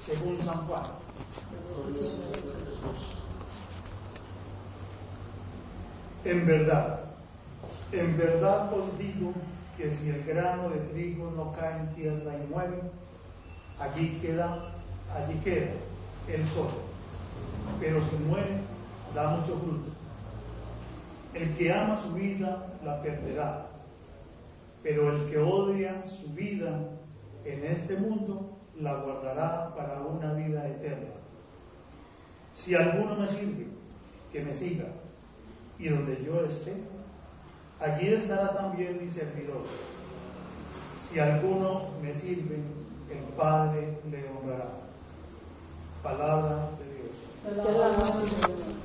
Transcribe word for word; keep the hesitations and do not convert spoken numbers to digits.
según San Juan. En verdad, en verdad os digo que si el grano de trigo no cae en tierra y muere, allí queda, allí queda él solo. Pero si muere, da mucho fruto. El que ama su vida la perderá, pero el que odia su vida en este mundo la guardará para una vida eterna. Si alguno me sirve, que me siga, y donde yo esté, allí estará también mi servidor. Si alguno me sirve, el Padre le honrará. Palabra de Dios. Palabra de Dios.